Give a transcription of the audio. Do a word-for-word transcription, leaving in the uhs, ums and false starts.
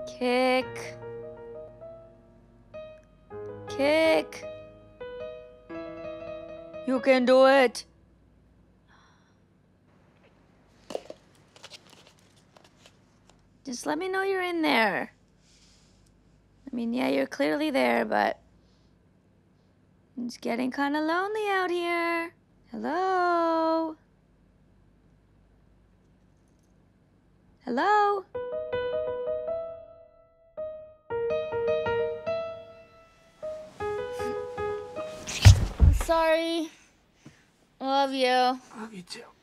Kick. Kick. You can do it. Just let me know you're in there. I mean, yeah, you're clearly there, but it's getting kind of lonely out here. Hello? Hello? Sorry. Love you. Love you too.